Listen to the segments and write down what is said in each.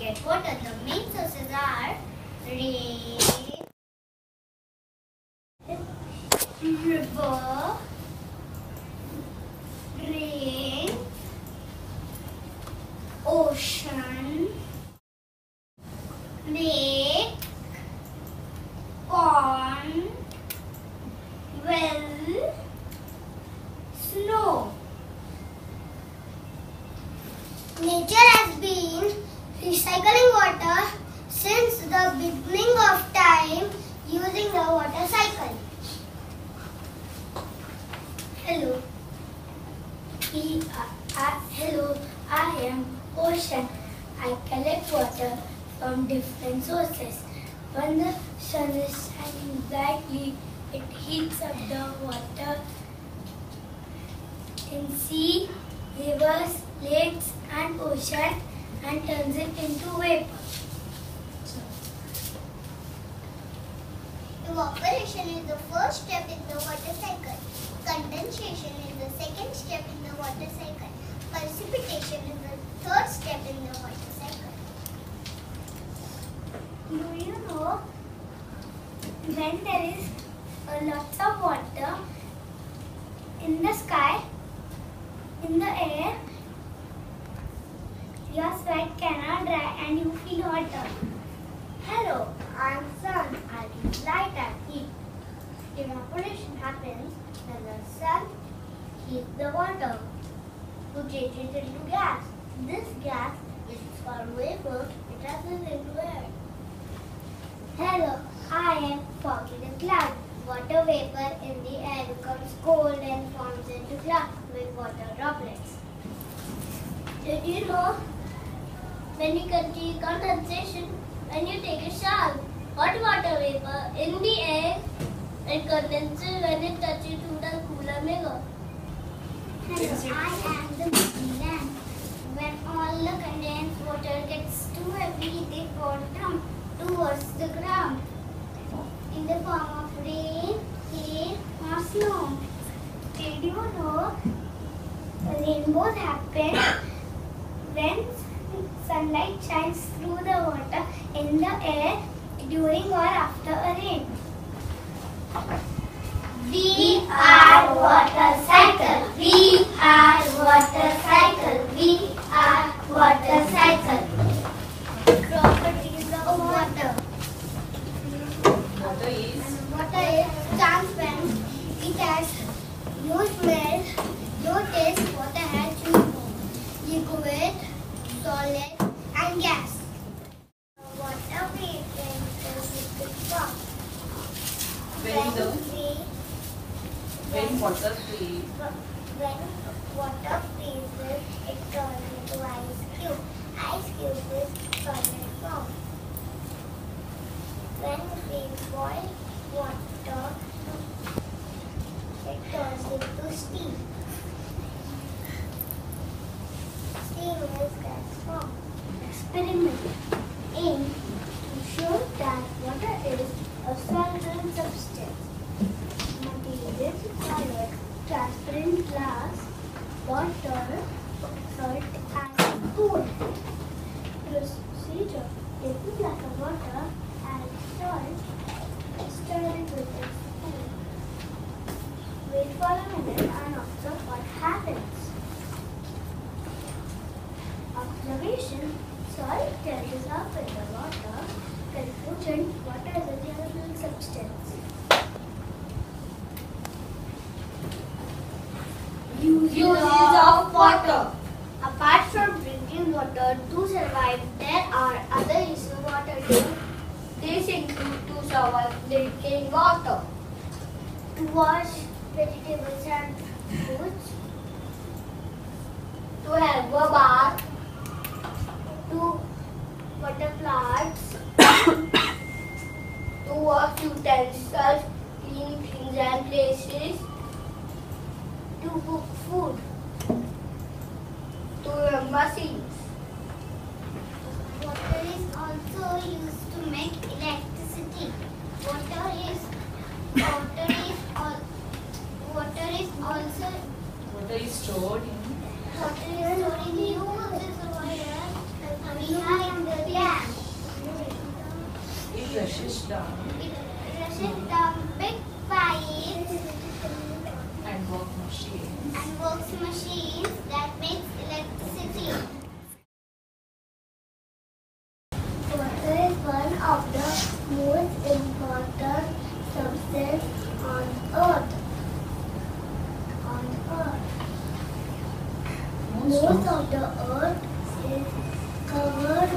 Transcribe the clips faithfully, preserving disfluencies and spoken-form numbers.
get water. The main sources are rain, river, rain, ocean, lake, pond, well, snow. Nature has been recycling water since the beginning of time using the water cycle. Hello. We are, uh, hello, I am Ocean. I collect water from different sources. When the sun is shining brightly, it heats up the water in sea, rivers, lakes and ocean and turns it into vapor. Evaporation is the first step in the water cycle. Condensation is the second step in the water cycle. Precipitation is the third step in the water cycle. Do you know when there is a lot of water in the sky, in the air, your sweat cannot dry and you feel hotter. Hello, I am sun. I give light and heat. Evaporation happens when the sun heats the water to change it into gas. This gas is called vapor. It rises into air. Hello, I am fog in a cloud. Water vapor in the air becomes cold and forms into clouds with water droplets. Did you know when you continue condensation, when you take a shower, hot water vapor in the air, it condenses when it touches to the cooler mirror. Hello, I am the moving lamp. When all the condensed water gets too heavy, they fall down towards the ground in the form of rain, hail or snow. Did you know rainbows happen when sunlight shines through the water in the air during or after a rain? We are water cycle. We are water cycle. We are water cycle. Properties of water. Water is? Water is transparent. It has no smell, no taste. Water has two forms: liquid, solid, and gas. Water vapor is liquid form. When the we when water freezes, When water freezes, it turns into ice cube. Ice cube is solid form. When we boil water, it turns into steam. Steam is gas form. Experiment aim to show that water is a solid substance. Materials required: transparent glass, water, salt and food. Procedure: take a glass of water, add salt, stir it with a spoon. Wait for a minute and observe what happens. Observation: salt changes up in the water. Conclusion: water is a general substance. uses of water. Apart from drinking water to survive, there are other uses of water too. These include to shower, drinking water, To wash vegetables and fruits, to have a bath, to water plants, to wash utensils, clean things and places, to cook food, to run machines. Water is also used to make electricity. Water is water is al water is also Water is stored in water is stored in huge reservoirs behind the rushes down It rushes down big pipes and work machines. and works machines that makes electricity. Water is one of the most important substances on earth. On earth. Most Most of the earth is covered.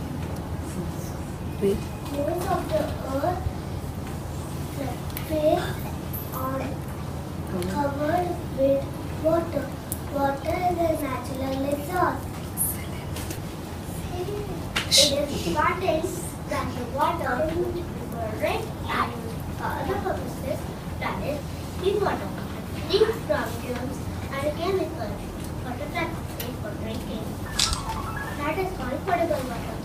with Most of the earth surface on covered with water. Water is a natural resource. It is important that the water should be correct and for other purposes, that is, clean water, free from germs and chemicals. Water that is safe for drinking. That is called potable water.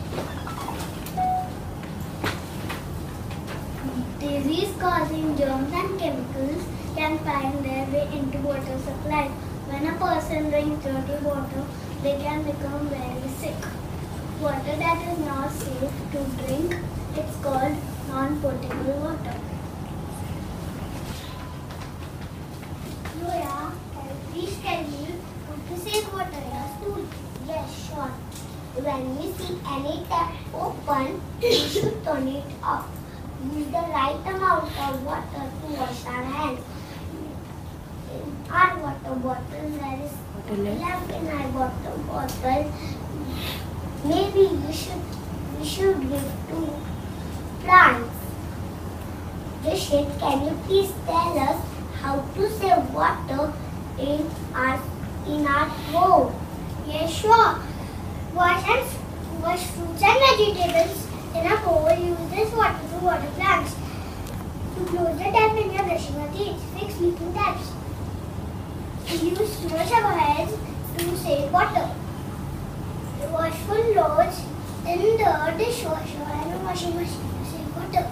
Disease-causing germs and chemicals can find their way into water supply. When a person drinks dirty water, they can become very sick. Water that is not safe to drink, it's called non-potable water. Loya, can you please tell me how to save water in our school? Yes, sure. When we see any tap open, we should turn it off. Use the right amount of water to wash our hands. In our water bottle, there is left in our water bottle. Maybe we should we should give to plants. Rishit, can you please tell us how to save water in our in our home? Yes, sure. Wash and wash fruits and vegetables in a bowl. Use this water to water plants. To close the tap when you are brushing your teeth. Fix leaking taps. Use small shower heads to save water. Wash full loads in the dishwasher and a washing machine to save water.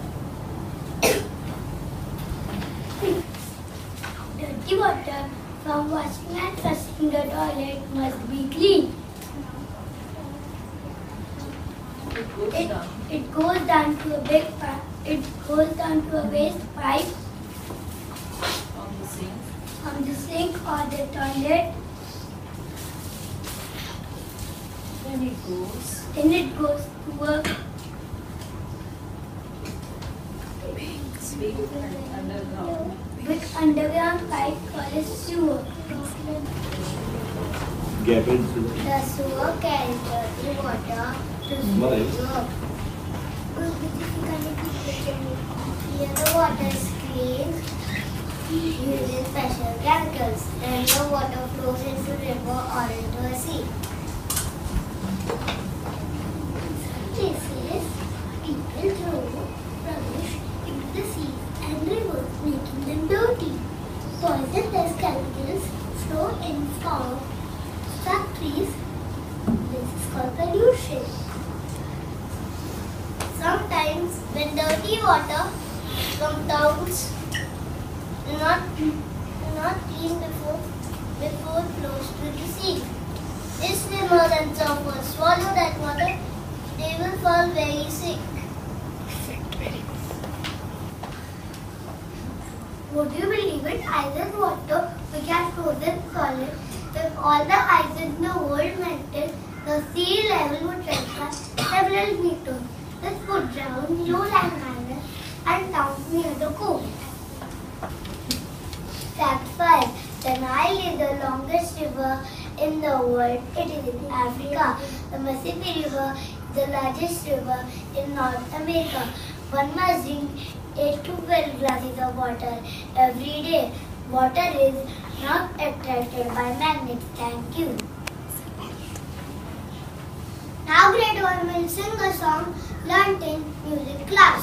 Dirty water from washing and flushing the toilet must be clean. it goes It, down it goes down to a big pipe. It goes down to a waste pipe on the sink. from the sink or the toilet. Then it goes Then it goes to a big and underground. big underground pipe called a sewer. Gabriel The sewer carries dirty water to Mother. sewer. Here the water is clean using special chemicals. Then the water flows into river or into a sea. Places people throw rubbish into the sea and rivers, making them dirty. Poisonous chemicals flow in from factories. This is called pollution. Sometimes when dirty water from towns not not clean before before it flows to the sea. If swimmers and surfers swallow that water, they will fall very sick. Would you believe it? Ice is water which has frozen solid. If all the ice in the world melted, the sea level would rise by several meters. This would drown lowland islands and towns near the coast. Fact five. The Nile is the longest river in the world. It is in Africa. The Mississippi River is the largest river in North America. One must drink eight to twelve glasses of water every day. Water is not attracted by magnets. Thank you. Now grade one will sing a song learnt in music class.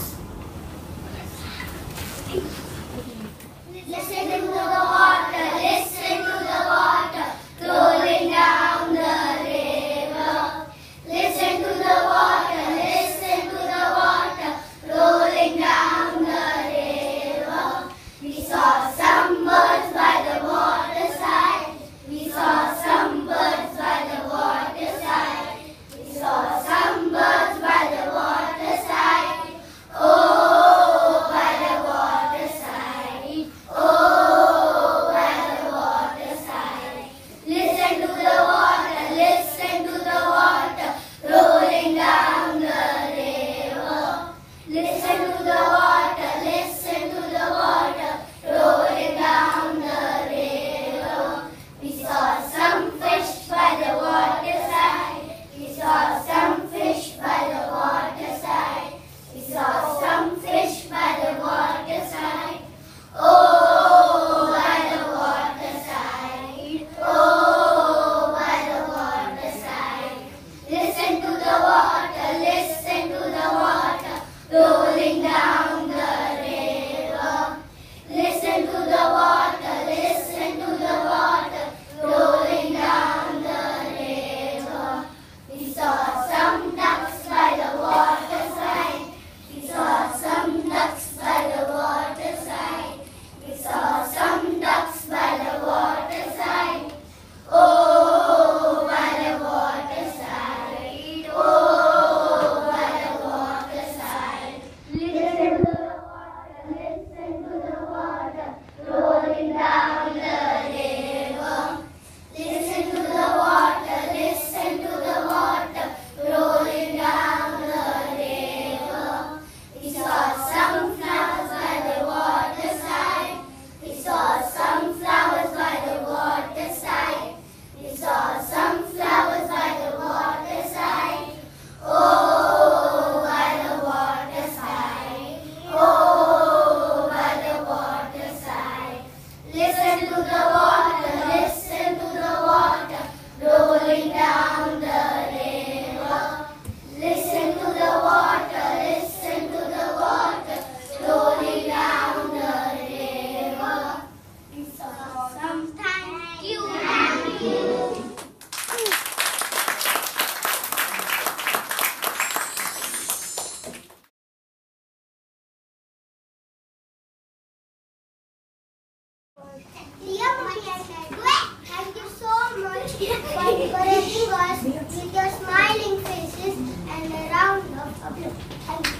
Listen to the water, listen to the water, rolling down the river. Listen to the water, listen to the water, rolling down the river. We saw some birds by the waterside. We saw some birds by the waterside. We saw some birds by the waterside. Oh, a blue, and